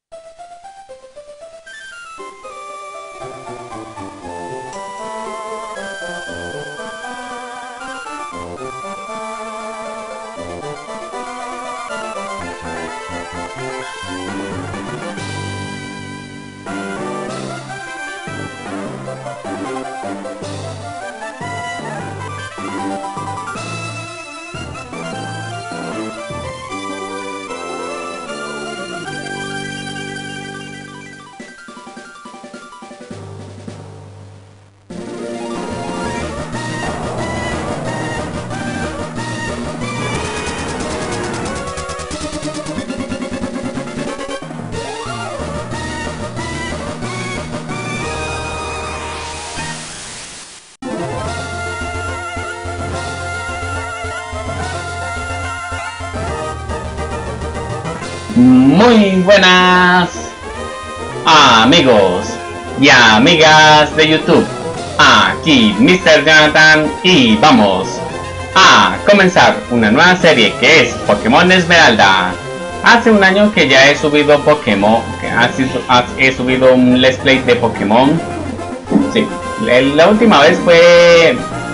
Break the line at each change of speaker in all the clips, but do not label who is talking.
Muy buenas amigos y amigas de YouTube, aquí Mr. Jonathan y vamos a comenzar una nueva serie que es Pokémon Esmeralda. Hace un año que ya he subido Pokémon, he subido un Let's Play de Pokémon. Sí, la última vez fue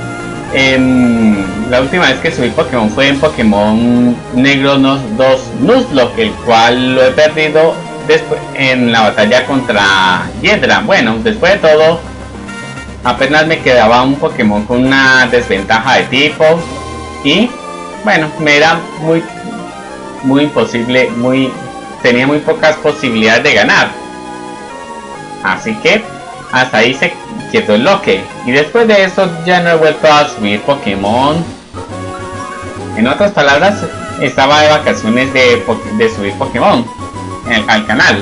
la última vez que subí Pokémon fue en Pokémon Negro 2 Nuzlocke, el cual lo he perdido después en la batalla contra Hiedra. Bueno, después de todo, apenas me quedaba un Pokémon con una desventaja de tipo y bueno, me era muy imposible, tenía muy pocas posibilidades de ganar. Así que hasta ahí se quedó el loque. Y después de eso ya no he vuelto a subir Pokémon. En otras palabras, estaba de vacaciones de subir Pokémon al canal.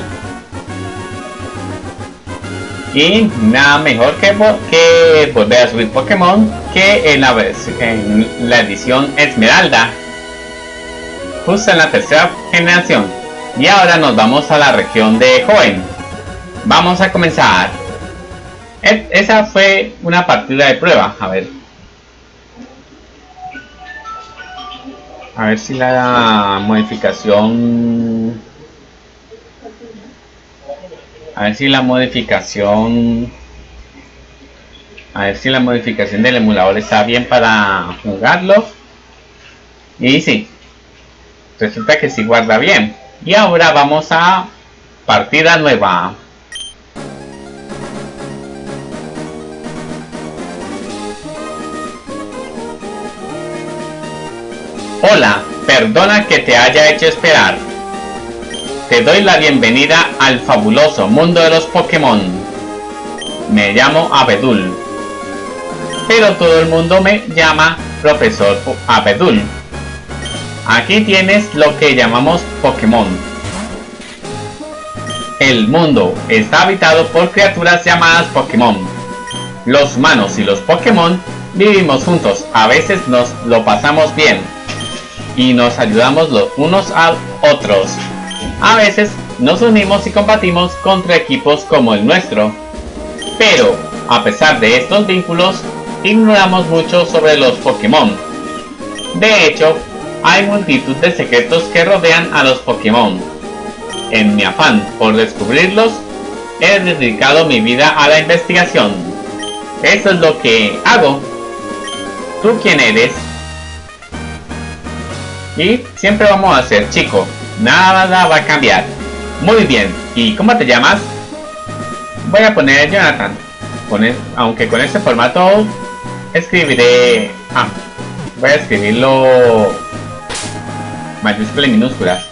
Y nada mejor que volver a subir Pokémon que en la edición Esmeralda, justo en la tercera generación. Y ahora nos vamos a la región de Hoenn. Vamos a comenzar. Esa fue una partida de prueba. A ver si la modificación del emulador está bien para jugarlo. Y sí, resulta que sí guarda bien. Y ahora vamos a partida nueva. Hola, perdona que te haya hecho esperar. Te doy la bienvenida al fabuloso mundo de los Pokémon. Me llamo Abedul, pero todo el mundo me llama Profesor Abedul. Aquí tienes lo que llamamos Pokémon. El mundo está habitado por criaturas llamadas Pokémon. Los humanos y los Pokémon vivimos juntos, a veces nos lo pasamos bien y nos ayudamos los unos a otros. A veces nos unimos y combatimos contra equipos como el nuestro. Pero, a pesar de estos vínculos, ignoramos mucho sobre los Pokémon. De hecho, hay multitud de secretos que rodean a los Pokémon. En mi afán por descubrirlos, he dedicado mi vida a la investigación. Eso es lo que hago. ¿Tú quién eres? Y siempre vamos a ser chico, nada va a cambiar. Muy bien, ¿y cómo te llamas? Voy a poner Jonathan, aunque con este formato escribiré... voy a escribirlo mayúsculas y minúsculas.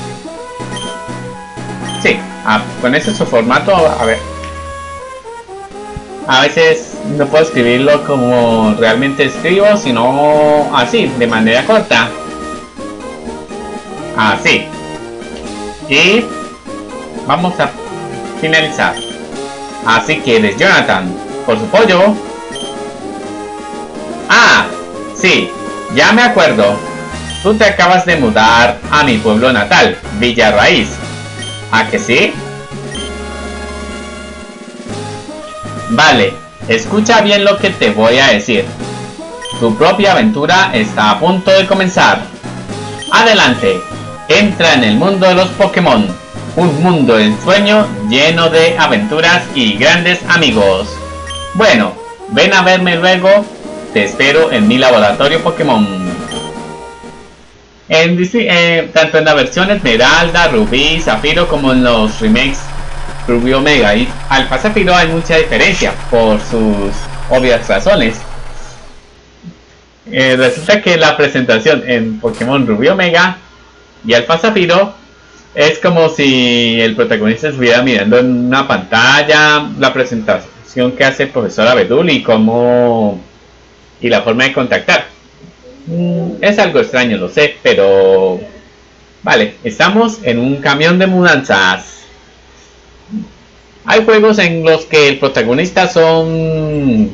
Sí, con ese su formato, a ver. A veces no puedo escribirlo como realmente escribo, sino así, de manera corta. Así. Y vamos a finalizar. Así que eres Jonathan, por su pollo. Sí, ya me acuerdo. Tú te acabas de mudar a mi pueblo natal, Villa Raíz. ¿A que sí? Vale, escucha bien lo que te voy a decir. Tu propia aventura está a punto de comenzar. Adelante, entra en el mundo de los Pokémon. Un mundo de ensueño lleno de aventuras y grandes amigos. Bueno, ven a verme luego. Te espero en mi laboratorio Pokémon. Tanto en la versión Esmeralda, Rubí, Zafiro como en los remakes Rubí Omega y Alfa Zafiro hay mucha diferencia por sus obvias razones. Resulta que la presentación en Pokémon Rubí Omega y Alfa Zafiro es como si el protagonista estuviera mirando en una pantalla la presentación que hace el profesor Abedul y la forma de contactar. Es algo extraño, lo sé, pero vale, estamos en un camión de mudanzas. Hay juegos en los que el protagonista son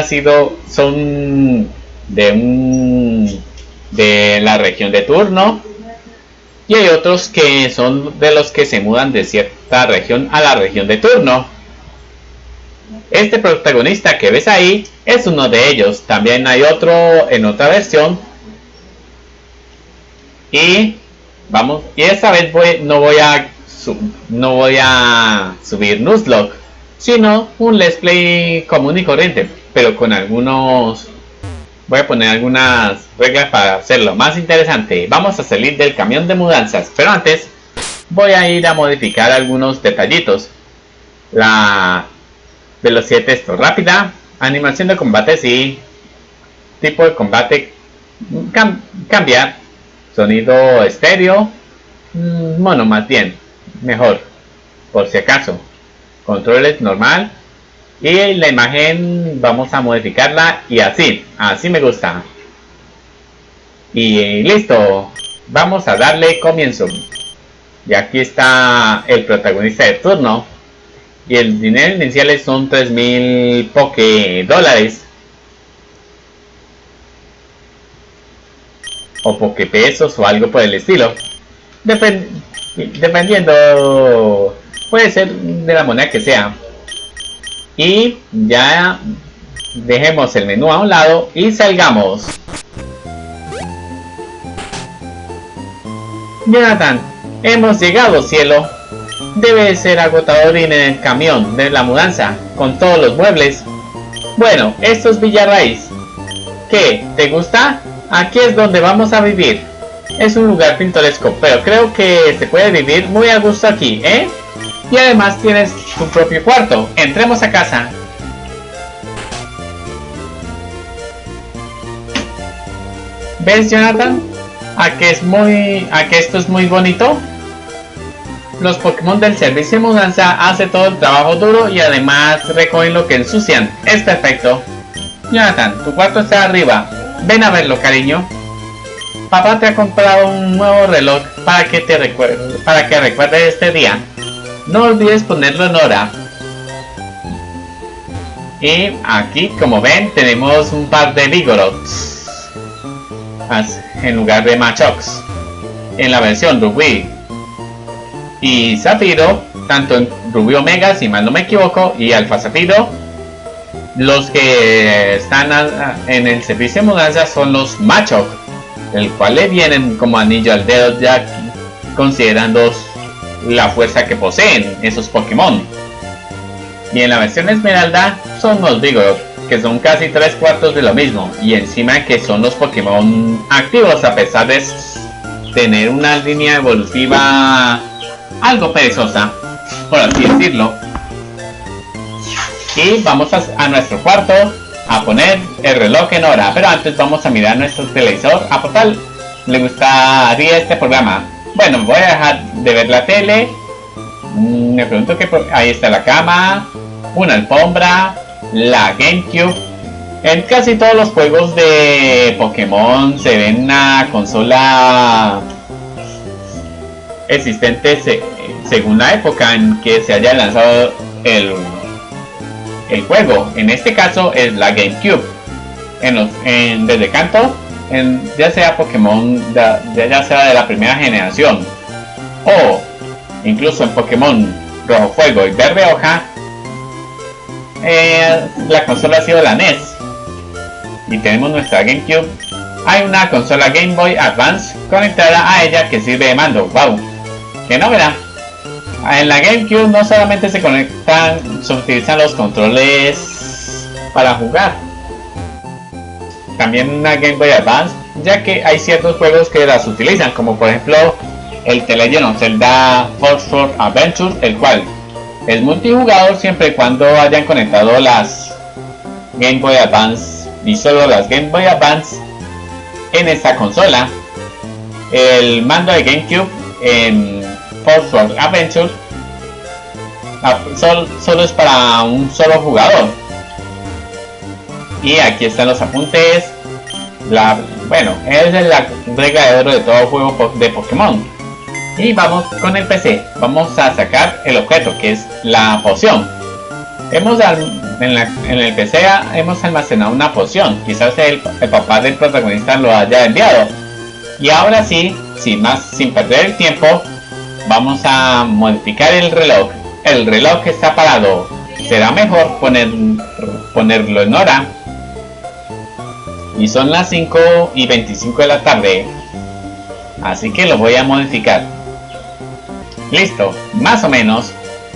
de la región de turno, y hay otros que son de los que se mudan de cierta región a la región de turno. Este protagonista que ves ahí es uno de ellos. También hay otro en otra versión. Y esta vez no voy a subir Nuzlocke, sino un Let's Play común y corriente, pero con voy a poner algunas reglas para hacerlo más interesante. Vamos a salir del camión de mudanzas, pero antes voy a ir a modificar algunos detallitos. La velocidad de texto rápida, animación de combate sí, tipo de combate cambiar, sonido estéreo, mono más bien, mejor, por si acaso, controles normal, y la imagen vamos a modificarla y así me gusta. Y listo, vamos a darle comienzo. Y aquí está el protagonista de turno. Y el dinero inicial son 3000 Poké-dólares. O Poké-pesos o algo por el estilo. Dependiendo, puede ser de la moneda que sea. Y ya dejemos el menú a un lado y salgamos. Jonathan, hemos llegado, cielo. Debe ser agotador ir en el camión de la mudanza con todos los muebles. Bueno, esto es Villa Raíz. ¿Qué? ¿Te gusta? Aquí es donde vamos a vivir. Es un lugar pintoresco, pero creo que se puede vivir muy a gusto aquí, ¿eh? Y además tienes tu propio cuarto. Entremos a casa. ¿Ves, Jonathan? ¿A que esto es muy bonito? Los Pokémon del servicio de mudanza hacen todo el trabajo duro y además recogen lo que ensucian. Es perfecto. Jonathan, tu cuarto está arriba. Ven a verlo, cariño. Papá te ha comprado un nuevo reloj para que recuerdes este día. No olvides ponerlo en hora. Y aquí, como ven, tenemos un par de Vigoroths en lugar de Machox en la versión Rubí y Zafiro, tanto en Rubí Omega, si mal no me equivoco, y Alfa Zafiro. Los que están en el servicio de mudanza son los Machoke, el cual le vienen como anillo al dedo, ya considerando la fuerza que poseen esos Pokémon. Y en la versión Esmeralda son los Vigoroth, que son casi 3/4 de lo mismo, y encima que son los Pokémon activos, a pesar de tener una línea evolutiva algo perezosa, por así decirlo. Y vamos a nuestro cuarto a poner el reloj en hora, pero antes vamos a mirar nuestro televisor. A Portal le gustaría este programa. Bueno, voy a dejar de ver la tele. Me pregunto que ahí está la cama, una alfombra, la GameCube. En casi todos los juegos de Pokémon se ve una consola existente según la época en que se haya lanzado el juego. En este caso es la GameCube. Desde Kanto, ya sea Pokémon, ya sea de la primera generación, o incluso en Pokémon Rojo Fuego y Verde Hoja, la consola ha sido la NES. Y tenemos nuestra GameCube. Hay una consola Game Boy Advance conectada a ella que sirve de mando. ¡Wow! ¡Qué novedad! En la GameCube no solamente se conectan, se utilizan los controles para jugar, también en la Game Boy Advance, ya que hay ciertos juegos que las utilizan, como por ejemplo el The Legend of Zelda Fourth Sword Adventure, el cual es multijugador siempre y cuando hayan conectado las Game Boy Advance y solo las Game Boy Advance en esta consola. El mando de GameCube en Fourth Sword Adventure solo es para un solo jugador. Y aquí están los apuntes. Bueno, esa es la regla de oro de todo juego de Pokémon. Y vamos con el PC. Vamos a sacar el objeto, que es la poción. En el PC hemos almacenado una poción. Quizás el papá del protagonista lo haya enviado. Y ahora sí, sin perder el tiempo, vamos a modificar el reloj. El reloj está parado. Será mejor ponerlo en hora. Y son las 5:25 de la tarde. Así que lo voy a modificar. Listo, más o menos.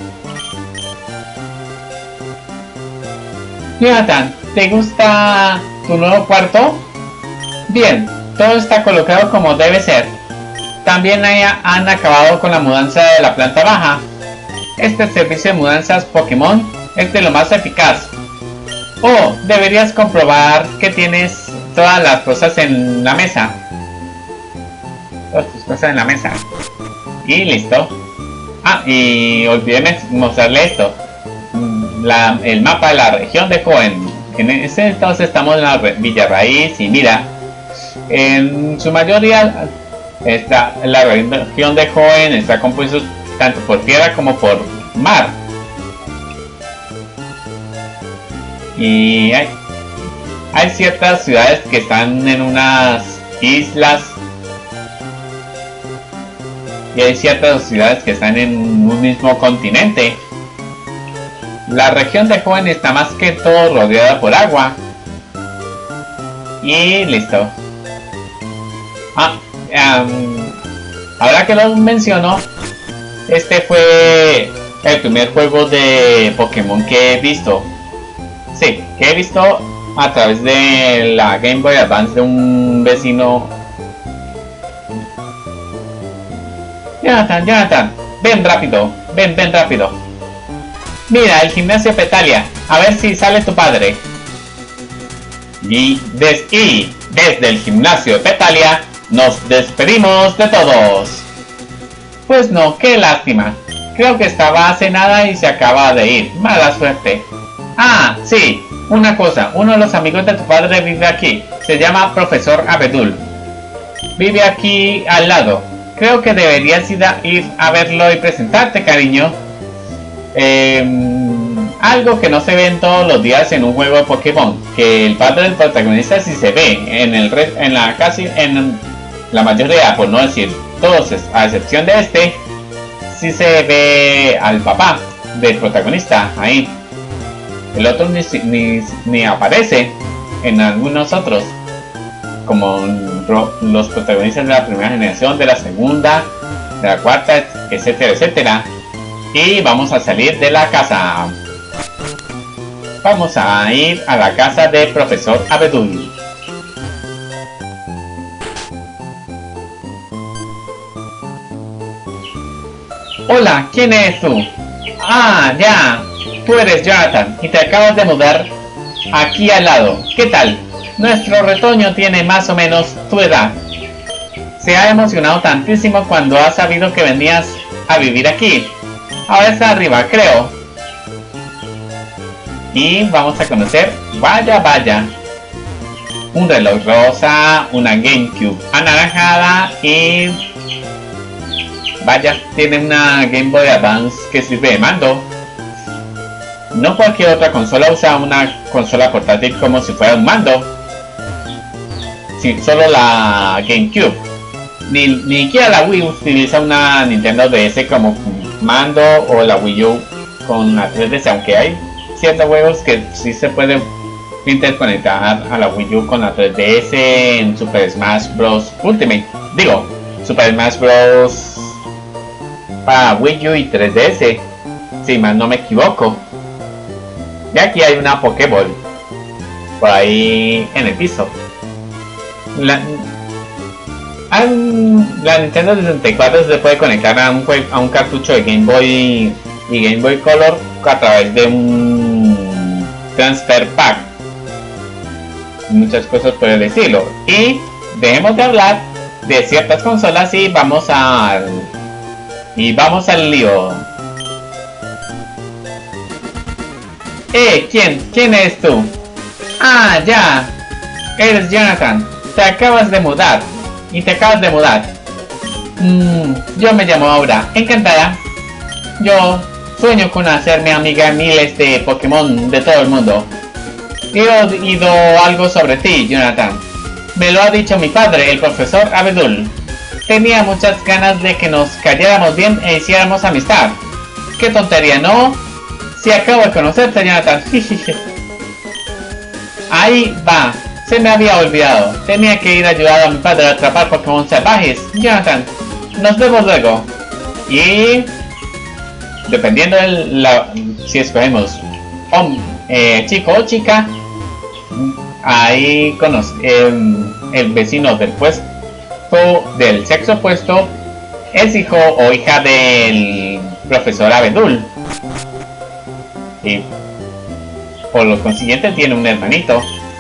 Jonathan, ¿te gusta tu nuevo cuarto? Bien, todo está colocado como debe ser. También han acabado con la mudanza de la planta baja. Este servicio de mudanzas Pokémon es de lo más eficaz. Oh, deberías comprobar que tienes todas las cosas en la mesa. Todas tus cosas en la mesa. Y listo. Ah, y olvidé mostrarle esto. El mapa de la región de Hoenn. En ese entonces estamos en la Villa Raíz y mira, en su mayoría la región de Hoenn está compuesta tanto por tierra como por mar. Y hay ciertas ciudades que están en unas islas y hay ciertas ciudades que están en un mismo continente. La región de Hoenn está más que todo rodeada por agua. Y listo. Ahora que lo menciono, este fue el primer juego de Pokémon que he visto. Sí, que he visto a través de la Game Boy Advance de un vecino. Jonathan, ven rápido, ven rápido. Mira, el gimnasio Petalia, a ver si sale tu padre. Y desde el gimnasio Petalia nos despedimos de todos. Pues no, qué lástima. Creo que estaba hace nada y se acaba de ir. Mala suerte. Ah, sí, una cosa, uno de los amigos de tu padre vive aquí. Se llama Profesor Abedul. Vive aquí al lado. Creo que deberías ir a verlo y presentarte, cariño. Algo que no se ve en todos los días en un juego de Pokémon, que el padre del protagonista sí se ve en la mayoría, por no decir todos, a excepción de este, sí se ve al papá del protagonista ahí. El otro ni aparece en algunos otros, como los protagonistas de la primera generación, de la segunda, de la cuarta, etcétera, etcétera. Y vamos a salir de la casa. Vamos a ir a la casa del profesor Abedul. Hola, ¿quién eres tú? Ah, ya. Tú eres Jonathan y te acabas de mudar aquí al lado. ¿Qué tal? Nuestro retoño tiene más o menos tu edad. Se ha emocionado tantísimo cuando ha sabido que venías a vivir aquí. Ahora está arriba, creo. Y vamos a conocer, vaya, un reloj rosa, una GameCube anaranjada y vaya, tiene una Game Boy Advance que sirve de mando. No cualquier otra consola usa una consola portátil como si fuera un mando. Sí, solo la GameCube. Ni siquiera la Wii utiliza una Nintendo DS como mando, o la Wii U con la 3DS, aunque hay ciertos juegos que sí se pueden interconectar a la Wii U con la 3DS en Super Smash Bros. Ultimate. Digo, Super Smash Bros. para Wii U y 3DS, si mal no me equivoco. Y aquí hay una Pokéball por ahí en el piso. La Nintendo 64 se puede conectar a un cartucho de Game Boy y Game Boy Color a través de un Transfer Pack. Muchas cosas por el estilo. Y dejemos de hablar de ciertas consolas y vamos al lío. ¿Quién eres tú? Ah, ya. Eres Jonathan. Te acabas de mudar. Yo me llamo Aura. Encantada. Yo sueño con hacerme amiga de miles de Pokémon de todo el mundo. He oído algo sobre ti, Jonathan. Me lo ha dicho mi padre, el profesor Abedul. Tenía muchas ganas de que nos cayéramos bien e hiciéramos amistad. ¡Qué tontería, ¿no? Si acabo de conocerte, Jonathan. Ahí va. Se me había olvidado. Tenía que ir a ayudar a mi padre a atrapar Pokémon salvajes. Jonathan, nos vemos luego. Y dependiendo si escogemos chico o chica, ahí el vecino del sexo opuesto es hijo o hija del profesor Abedul. Y por lo consiguiente tiene un hermanito.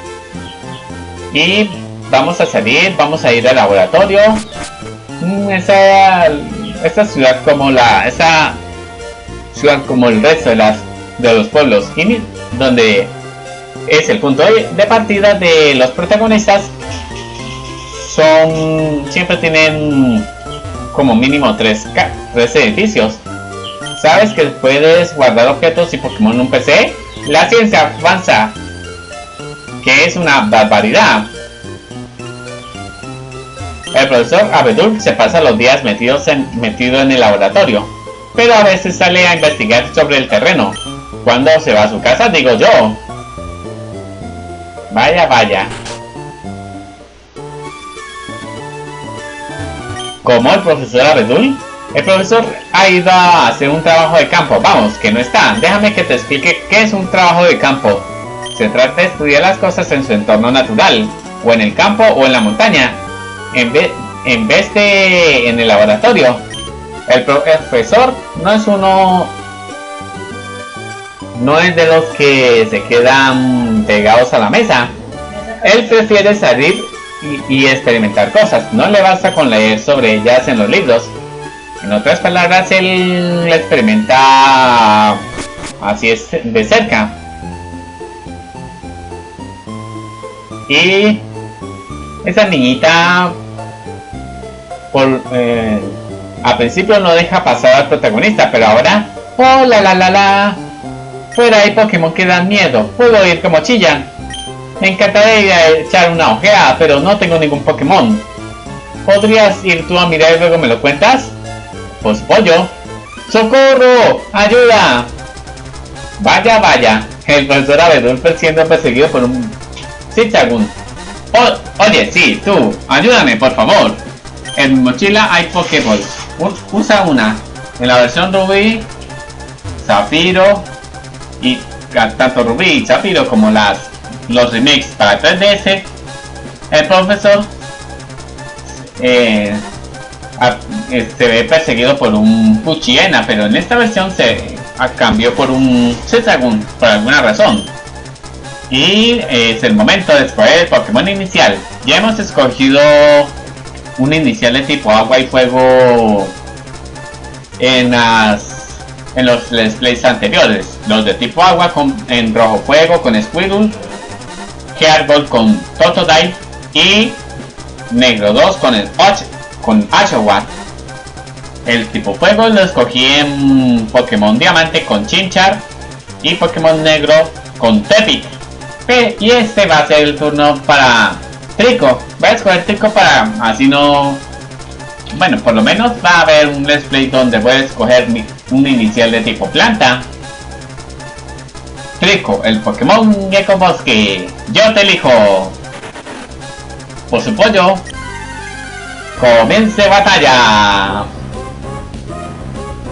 Y vamos a salir, vamos a ir al laboratorio. Esta ciudad como el resto de los pueblos, donde es el punto de partida de los protagonistas, siempre tienen como mínimo tres edificios. ¿Sabes que puedes guardar objetos y Pokémon en un PC? La ciencia avanza, que es una barbaridad. El profesor Abedul se pasa los días metido en el laboratorio, pero a veces sale a investigar sobre el terreno. Cuando se va a su casa, digo yo. Vaya. ¿Cómo el profesor Abedul? El profesor ha ido a hacer un trabajo de campo. Vamos, que no está. Déjame que te explique qué es un trabajo de campo. Se trata de estudiar las cosas en su entorno natural, o en el campo o en la montaña, en vez de en el laboratorio. El profesor no es de los que se quedan pegados a la mesa. Él prefiere salir y experimentar cosas. No le basta con leer sobre ellas en los libros. En otras palabras, él experimenta así es de cerca. Y esa niñita al principio no deja pasar al protagonista, pero ahora ¡oh, la! Fuera hay Pokémon que dan miedo. Puedo oír como chillan. Me encantaría ir a echar una ojeada, pero no tengo ningún Pokémon. ¿Podrías ir tú a mirar y luego me lo cuentas? Pues pollo. ¡Socorro! ¡Ayuda! Vaya. El profesor Abedul siendo perseguido por un Zichagun. Oye, sí, tú. Ayúdame, por favor. En mi mochila hay Pokéballs. Usa una. En la versión Rubí, Zafiro y tanto Rubí y Zafiro como los remakes para 3DS, el profesor se ve perseguido por un Puchiena, pero en esta versión se cambió por un Zichagun por alguna razón. Y es el momento de escoger el Pokémon inicial. Ya hemos escogido un inicial de tipo agua y fuego en los displays anteriores. Los de tipo agua en rojo fuego con Squirtle, Heartgold con Totodile y negro 2 con Ashowat. El tipo fuego lo escogí en Pokémon Diamante con Chinchar y Pokémon negro con Tepic. Y este va a ser el turno para Trico. Voy a escoger Trico para así no... Bueno, por lo menos va a haber un let's play donde voy a escoger un inicial de tipo planta. Trico, el Pokémon Gecko Bosque. Yo te elijo. Por su pollo. Comience batalla.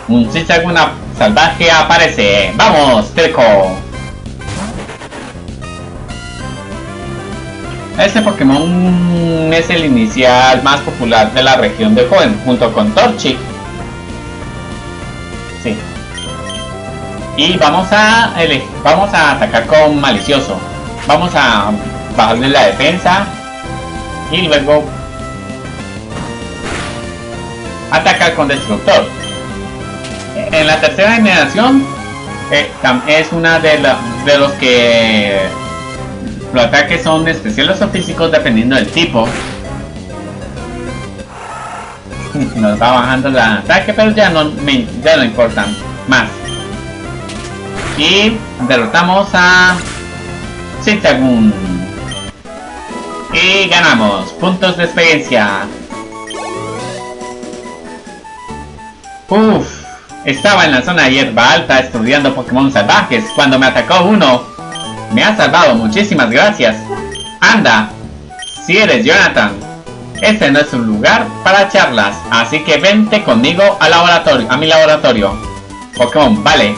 Un Zigzaguna salvaje aparece. ¡Vamos, Treecko! Este Pokémon es el inicial más popular de la región de Hoenn, junto con Torchic. Sí. Y vamos a atacar con Malicioso. Vamos a bajarle la defensa y luego atacar con Destructor. En la tercera generación es una de los que los ataques son especiales o físicos dependiendo del tipo. Nos va bajando el ataque, pero ya no importa más. Y derrotamos a Zigzagoon y ganamos puntos de experiencia. Estaba en la zona de hierba alta estudiando Pokémon salvajes cuando me atacó uno. Me has salvado, muchísimas gracias. Anda, si eres Jonathan, este no es un lugar para charlas, así que vente conmigo al laboratorio, a mi laboratorio. Pokémon, ¿vale?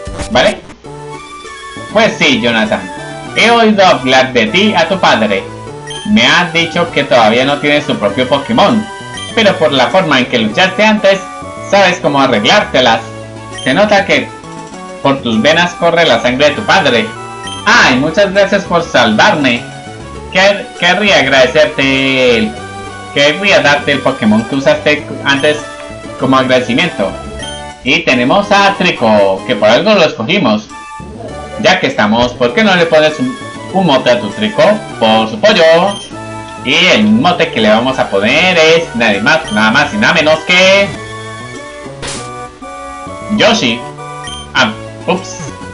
Pues sí, Jonathan. He oído hablar de ti a tu padre. Me has dicho que todavía no tienes tu propio Pokémon, pero por la forma en que luchaste antes, sabes cómo arreglártelas. Se nota que por tus venas corre la sangre de tu padre. ¡Ay, muchas gracias por salvarme! Querría agradecerte. Querría darte el Pokémon que usaste antes como agradecimiento. Y tenemos a Treecko, que por algo lo escogimos. Ya que estamos, ¿por qué no le pones un mote a tu Treecko? Por su pollo. Y el mote que le vamos a poner es nada más y nada menos que Yoshi. Ups.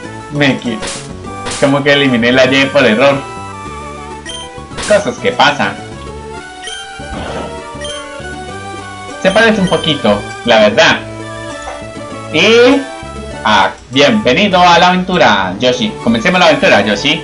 Como que eliminé la Y por error. Cosas que pasan. Se parece un poquito, la verdad. Y bienvenido a la aventura, Yoshi. Comencemos la aventura, Yoshi.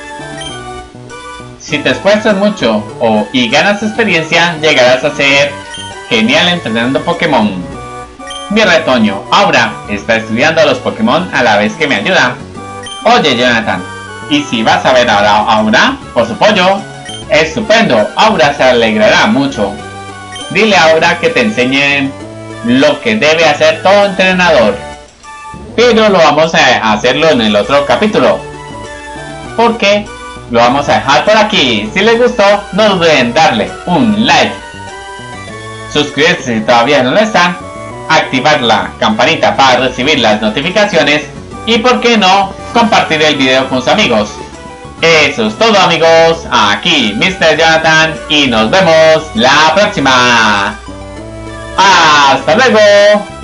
Si te esfuerzas mucho y ganas experiencia, llegarás a ser genial entrenando Pokémon. Mi retoño, Aura, está estudiando a los Pokémon a la vez que me ayuda. Oye, Jonathan, ¿y si vas a ver a Aura por su pollo? Estupendo, Aura se alegrará mucho. Dile a Aura que te enseñen lo que debe hacer todo entrenador. Pero lo vamos a hacerlo en el otro capítulo, porque lo vamos a dejar por aquí. Si les gustó, no duden en darle un like, suscribirse si todavía no lo están, activar la campanita para recibir las notificaciones y, por qué no, compartir el video con sus amigos. Eso es todo, amigos. Aquí Mr. Jonathan y nos vemos la próxima. ¡Hasta luego!